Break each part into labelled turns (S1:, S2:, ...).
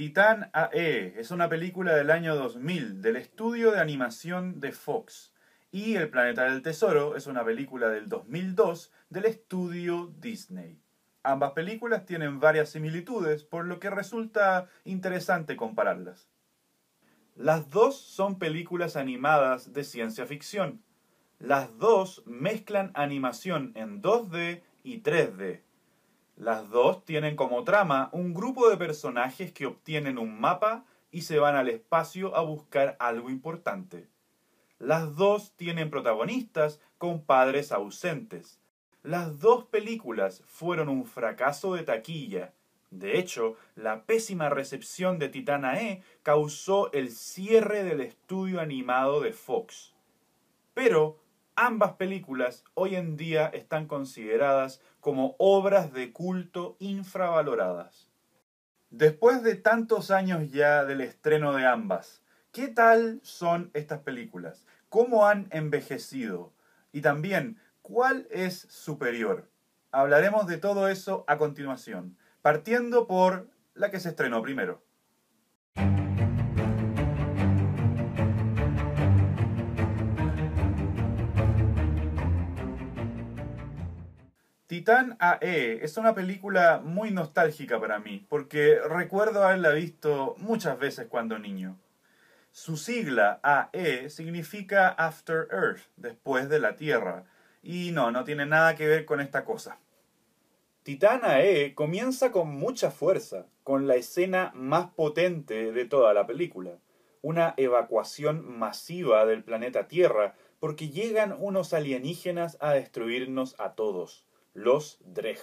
S1: Titán A.E. es una película del año 2000 del estudio de animación de Fox. Y El Planeta del Tesoro es una película del 2002 del estudio Disney. Ambas películas tienen varias similitudes, por lo que resulta interesante compararlas. Las dos son películas animadas de ciencia ficción. Las dos mezclan animación en 2D y 3D. Las dos tienen como trama un grupo de personajes que obtienen un mapa y se van al espacio a buscar algo importante. Las dos tienen protagonistas con padres ausentes. Las dos películas fueron un fracaso de taquilla. De hecho, la pésima recepción de Titán A.E. causó el cierre del estudio animado de Fox. Pero ambas películas hoy en día están consideradas como obras de culto infravaloradas. Después de tantos años ya del estreno de ambas, ¿qué tal son estas películas? ¿Cómo han envejecido? Y también, ¿cuál es superior? Hablaremos de todo eso a continuación, partiendo por la que se estrenó primero. Titán A.E. es una película muy nostálgica para mí, porque recuerdo haberla visto muchas veces cuando niño. Su sigla A.E. significa After Earth, después de la Tierra, y no tiene nada que ver con esta cosa. Titán A.E. comienza con mucha fuerza, con la escena más potente de toda la película. Una evacuación masiva del planeta Tierra, porque llegan unos alienígenas a destruirnos a todos, los Dreg.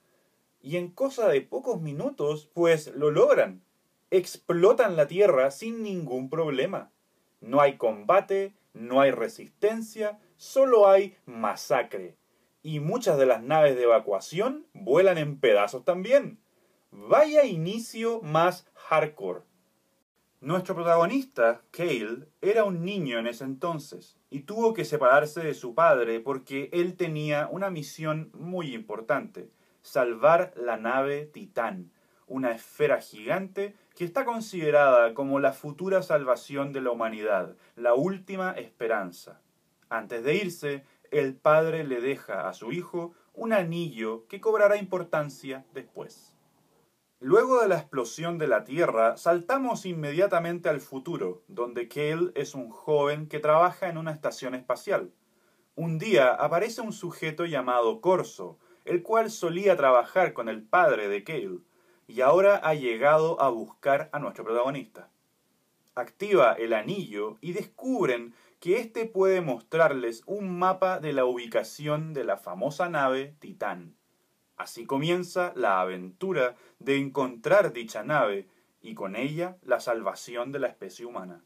S1: Y en cosa de pocos minutos, pues lo logran. Explotan la Tierra sin ningún problema. No hay combate, no hay resistencia, solo hay masacre. Y muchas de las naves de evacuación vuelan en pedazos también. Vaya inicio más hardcore. Nuestro protagonista, Cale, era un niño en ese entonces y tuvo que separarse de su padre porque él tenía una misión muy importante: salvar la nave Titán, una esfera gigante que está considerada como la futura salvación de la humanidad, la última esperanza. Antes de irse, el padre le deja a su hijo un anillo que cobrará importancia después. Luego de la explosión de la Tierra, saltamos inmediatamente al futuro, donde Cale es un joven que trabaja en una estación espacial. Un día aparece un sujeto llamado Corso, el cual solía trabajar con el padre de Cale, y ahora ha llegado a buscar a nuestro protagonista. Activa el anillo y descubren que éste puede mostrarles un mapa de la ubicación de la famosa nave Titán. Así comienza la aventura de encontrar dicha nave y con ella la salvación de la especie humana.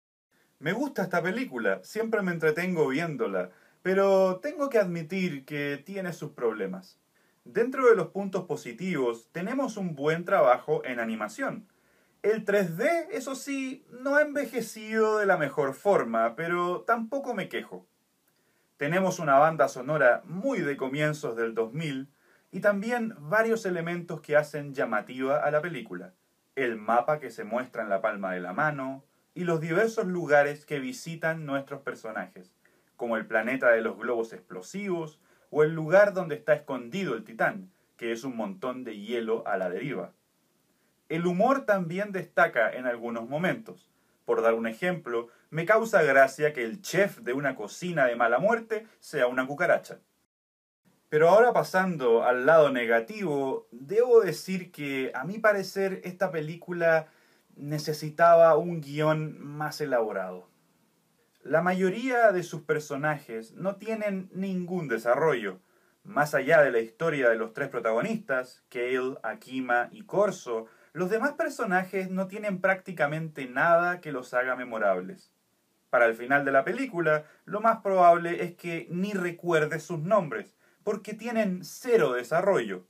S1: Me gusta esta película, siempre me entretengo viéndola, pero tengo que admitir que tiene sus problemas. Dentro de los puntos positivos, tenemos un buen trabajo en animación. El 3D, eso sí, no ha envejecido de la mejor forma, pero tampoco me quejo. Tenemos una banda sonora muy de comienzos del 2000 y también varios elementos que hacen llamativa a la película. El mapa que se muestra en la palma de la mano y los diversos lugares que visitan nuestros personajes, como el planeta de los globos explosivos o el lugar donde está escondido el Titán, que es un montón de hielo a la deriva. El humor también destaca en algunos momentos. Por dar un ejemplo, me causa gracia que el chef de una cocina de mala muerte sea una cucaracha. Pero ahora pasando al lado negativo, debo decir que a mi parecer esta película necesitaba un guión más elaborado. La mayoría de sus personajes no tienen ningún desarrollo. Más allá de la historia de los tres protagonistas, Cale, Akima y Corso, los demás personajes no tienen prácticamente nada que los haga memorables. Para el final de la película, lo más probable es que ni recuerdes sus nombres, porque tienen cero desarrollo.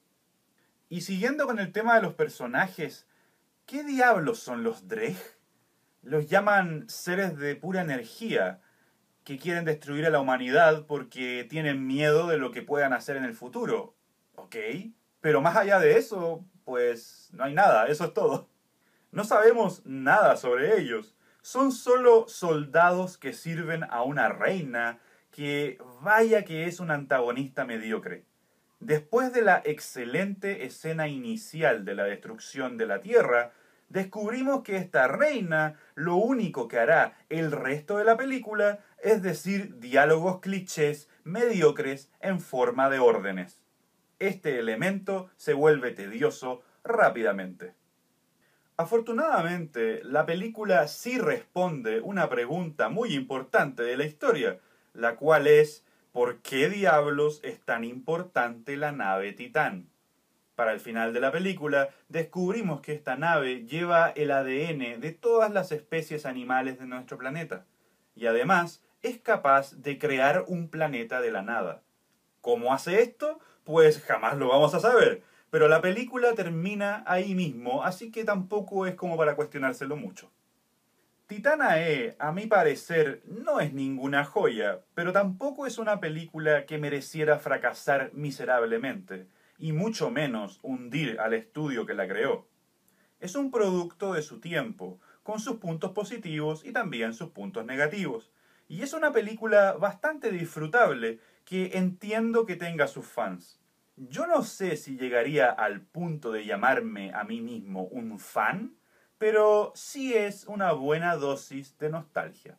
S1: Y siguiendo con el tema de los personajes, ¿qué diablos son los Dreg? Los llaman seres de pura energía, que quieren destruir a la humanidad porque tienen miedo de lo que puedan hacer en el futuro. Ok, pero más allá de eso, pues no hay nada, eso es todo. No sabemos nada sobre ellos. Son solo soldados que sirven a una reina que vaya que es un antagonista mediocre. Después de la excelente escena inicial de la destrucción de la Tierra, descubrimos que esta reina lo único que hará el resto de la película es decir diálogos clichés mediocres en forma de órdenes. Este elemento se vuelve tedioso rápidamente. Afortunadamente, la película sí responde una pregunta muy importante de la historia, la cual es ¿por qué diablos es tan importante la nave Titán? Para el final de la película, descubrimos que esta nave lleva el ADN de todas las especies animales de nuestro planeta, y además es capaz de crear un planeta de la nada. ¿Cómo hace esto? Pues jamás lo vamos a saber, pero la película termina ahí mismo, así que tampoco es como para cuestionárselo mucho. Titanae, a mi parecer, no es ninguna joya, pero tampoco es una película que mereciera fracasar miserablemente, y mucho menos hundir al estudio que la creó. Es un producto de su tiempo, con sus puntos positivos y también sus puntos negativos, y es una película bastante disfrutable que entiendo que tenga sus fans. Yo no sé si llegaría al punto de llamarme a mí mismo un fan, pero sí es una buena dosis de nostalgia.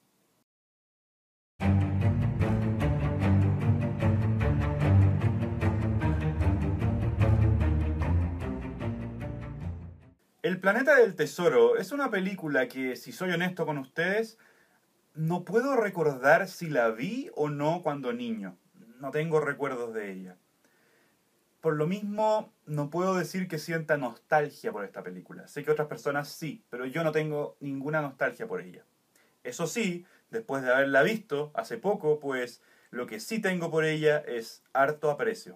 S1: El planeta del tesoro es una película que, si soy honesto con ustedes, no puedo recordar si la vi o no cuando niño. No tengo recuerdos de ella. Por lo mismo, no puedo decir que sienta nostalgia por esta película. Sé que otras personas sí, pero yo no tengo ninguna nostalgia por ella. Eso sí, después de haberla visto hace poco, pues lo que sí tengo por ella es harto aprecio.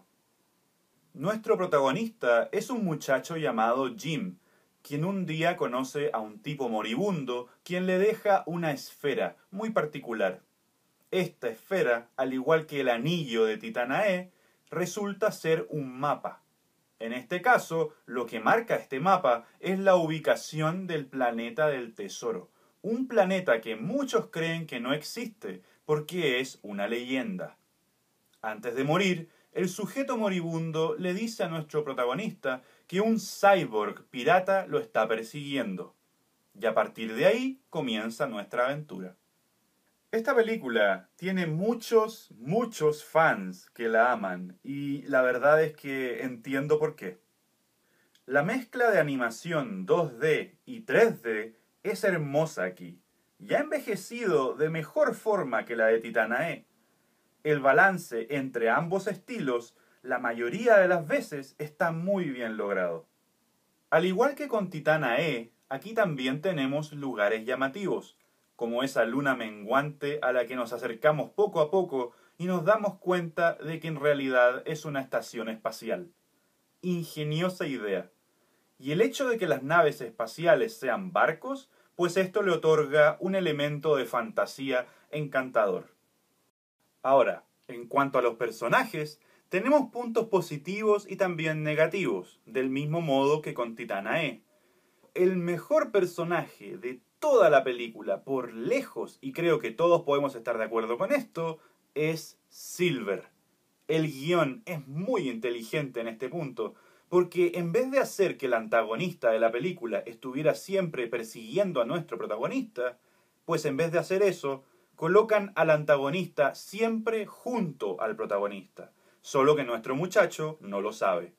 S1: Nuestro protagonista es un muchacho llamado Jim, quien un día conoce a un tipo moribundo, quien le deja una esfera muy particular. Esta esfera, al igual que el anillo de Titanae, resulta ser un mapa. En este caso, lo que marca este mapa es la ubicación del planeta del tesoro, un planeta que muchos creen que no existe porque es una leyenda. Antes de morir, el sujeto moribundo le dice a nuestro protagonista que un cyborg pirata lo está persiguiendo. Y a partir de ahí comienza nuestra aventura. Esta película tiene muchos fans que la aman y la verdad es que entiendo por qué. La mezcla de animación 2D y 3D es hermosa aquí y ha envejecido de mejor forma que la de Titanae. El balance entre ambos estilos, la mayoría de las veces, está muy bien logrado. Al igual que con Titanae, aquí también tenemos lugares llamativos, como esa luna menguante a la que nos acercamos poco a poco y nos damos cuenta de que en realidad es una estación espacial. Ingeniosa idea. Y el hecho de que las naves espaciales sean barcos, pues esto le otorga un elemento de fantasía encantador. Ahora, en cuanto a los personajes, tenemos puntos positivos y también negativos, del mismo modo que con Titanae. El mejor personaje de toda la película, por lejos, y creo que todos podemos estar de acuerdo con esto, es Silver. El guión es muy inteligente en este punto, porque en vez de hacer que el antagonista de la película estuviera siempre persiguiendo a nuestro protagonista, pues en vez de hacer eso, colocan al antagonista siempre junto al protagonista, solo que nuestro muchacho no lo sabe.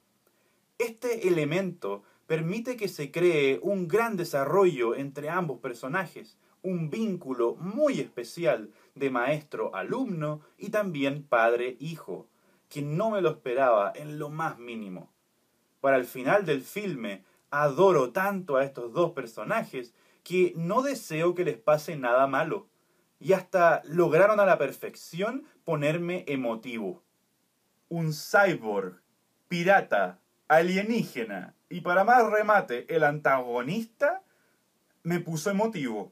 S1: Este elemento permite que se cree un gran desarrollo entre ambos personajes, un vínculo muy especial de maestro-alumno y también padre-hijo, que no me lo esperaba en lo más mínimo. Para el final del filme, adoro tanto a estos dos personajes que no deseo que les pase nada malo, y hasta lograron a la perfección ponerme emotivo. Un cyborg, pirata, alienígena y para más remate el antagonista me puso emotivo.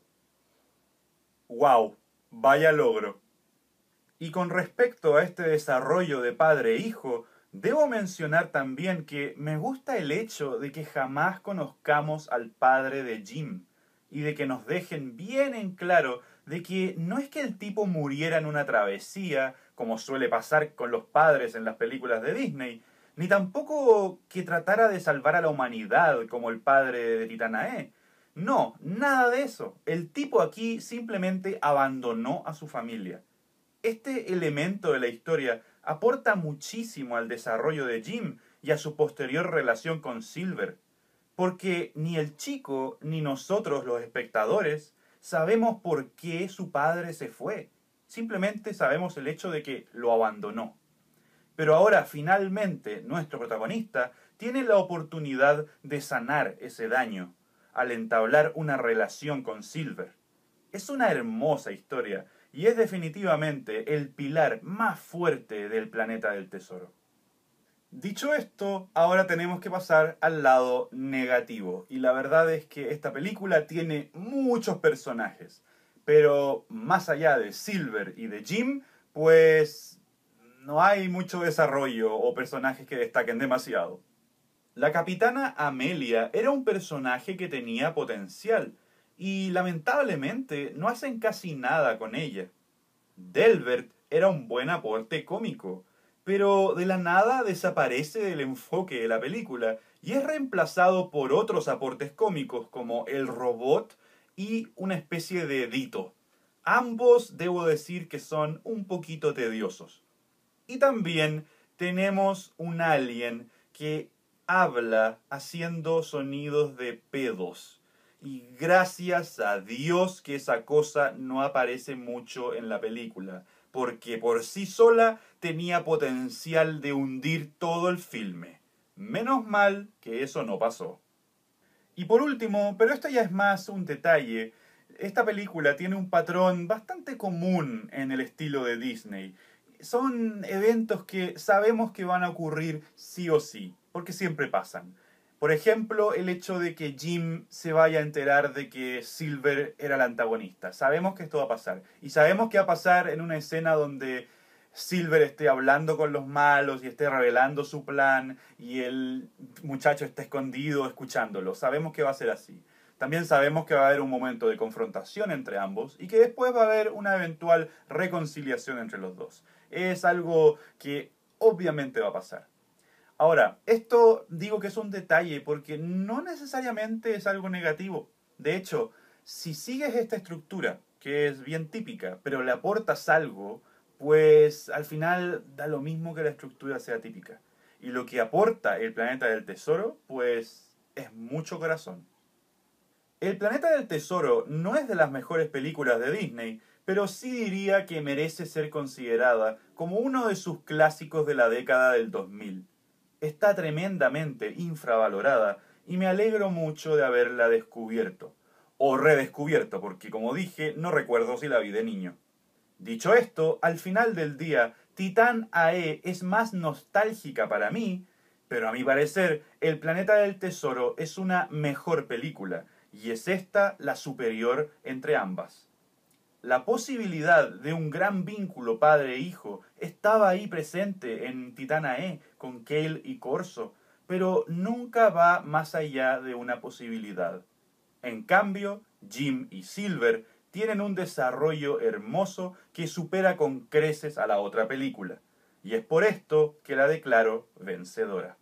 S1: ¡Wow! Vaya logro. Y con respecto a este desarrollo de padre e hijo, Debo mencionar también que me gusta el hecho de que jamás conozcamos al padre de Jim y de que nos dejen bien en claro de que no es que el tipo muriera en una travesía, como suele pasar con los padres en las películas de Disney, ni tampoco que tratara de salvar a la humanidad como el padre de Titanae. No, nada de eso. El tipo aquí simplemente abandonó a su familia. Este elemento de la historia aporta muchísimo al desarrollo de Jim y a su posterior relación con Silver, porque ni el chico ni nosotros los espectadores sabemos por qué su padre se fue. Simplemente sabemos el hecho de que lo abandonó. Pero ahora finalmente nuestro protagonista tiene la oportunidad de sanar ese daño al entablar una relación con Silver. Es una hermosa historia y es definitivamente el pilar más fuerte del planeta del tesoro. Dicho esto, ahora tenemos que pasar al lado negativo. Y la verdad es que esta película tiene muchos personajes. Pero más allá de Silver y de Jim, pues no hay mucho desarrollo o personajes que destaquen demasiado. La capitana Amelia era un personaje que tenía potencial y lamentablemente no hacen casi nada con ella. Delbert era un buen aporte cómico, pero de la nada desaparece del enfoque de la película y es reemplazado por otros aportes cómicos como el robot y una especie de Dito. Ambos debo decir que son un poquito tediosos. Y también tenemos un alien que habla haciendo sonidos de pedos. Y gracias a Dios que esa cosa no aparece mucho en la película, porque por sí sola tenía potencial de hundir todo el filme. Menos mal que eso no pasó. Y por último, pero esto ya es más un detalle, esta película tiene un patrón bastante común en el estilo de Disney. Son eventos que sabemos que van a ocurrir sí o sí, porque siempre pasan. Por ejemplo, el hecho de que Jim se vaya a enterar de que Silver era el antagonista. Sabemos que esto va a pasar. Y sabemos que va a pasar en una escena donde Silver esté hablando con los malos y esté revelando su plan y el muchacho esté escondido escuchándolo. Sabemos que va a ser así. También sabemos que va a haber un momento de confrontación entre ambos y que después va a haber una eventual reconciliación entre los dos. Es algo que obviamente va a pasar. Ahora, esto digo que es un detalle porque no necesariamente es algo negativo. De hecho, si sigues esta estructura, que es bien típica, pero le aportas algo, pues al final da lo mismo que la estructura sea típica. Y lo que aporta el planeta del tesoro, pues es mucho corazón. El planeta del tesoro no es de las mejores películas de Disney, pero sí diría que merece ser considerada como uno de sus clásicos de la década del 2000. Está tremendamente infravalorada y me alegro mucho de haberla descubierto. O redescubierto, porque como dije, no recuerdo si la vi de niño. Dicho esto, al final del día, Titanae es más nostálgica para mí, pero a mi parecer, El planeta del tesoro es una mejor película, y es esta la superior entre ambas. La posibilidad de un gran vínculo padre-hijo estaba ahí presente en Titanae con Cale y Corso, pero nunca va más allá de una posibilidad. En cambio, Jim y Silver tienen un desarrollo hermoso que supera con creces a la otra película, y es por esto que la declaro vencedora.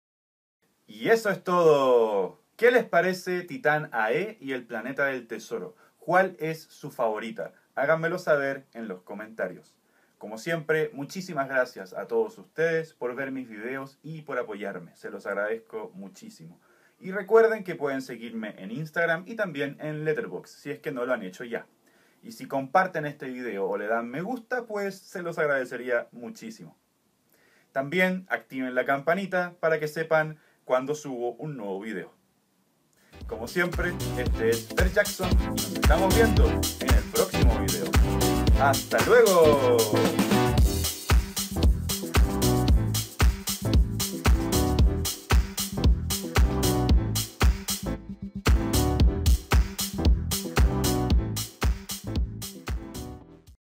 S1: Y eso es todo. ¿Qué les parece Titanae y el planeta del tesoro? ¿Cuál es su favorita? Háganmelo saber en los comentarios. Como siempre, muchísimas gracias a todos ustedes por ver mis videos y por apoyarme. Se los agradezco muchísimo. Y recuerden que pueden seguirme en Instagram y también en Letterboxd, si es que no lo han hecho ya. Y si comparten este video o le dan me gusta, pues se los agradecería muchísimo. También activen la campanita para que sepan cuando subo un nuevo video. Como siempre, este es Per Jackson y nos estamos viendo en el próximo video. ¡Hasta luego!